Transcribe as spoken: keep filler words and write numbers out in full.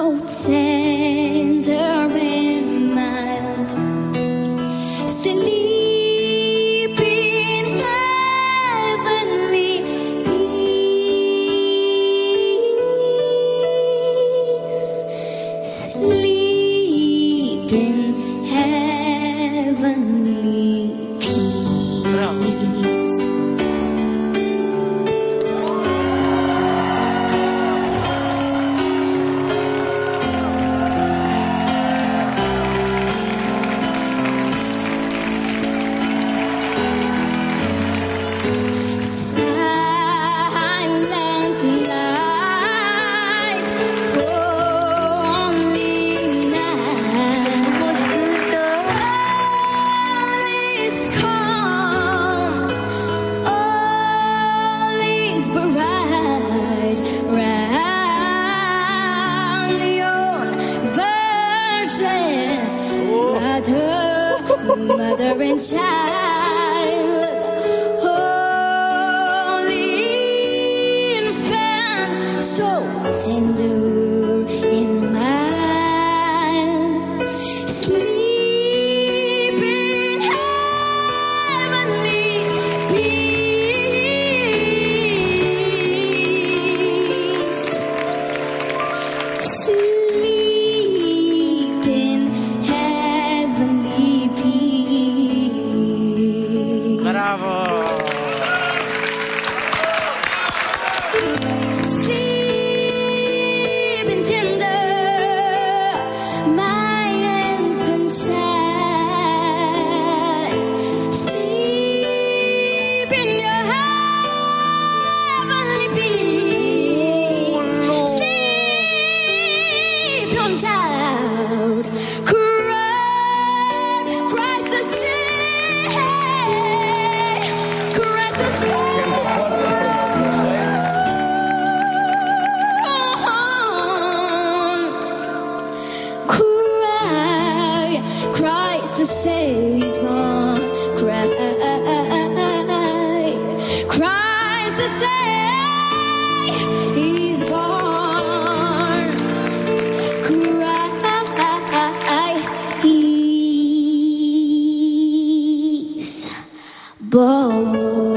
so tender and mild, sleep in heavenly peace, sleep in heavenly peace. Mother and child, holy infant, so tender in mind, sleep in heavenly peace, sleep in heavenly peace. Bravo! Sleep in tender, my infant child. Sleep in your heavenly peace. Sleep, young child. Christ the Savior, Christ the Cry, Christ the Savior, cry, Christ the Savior, He's born. Cry, He's born.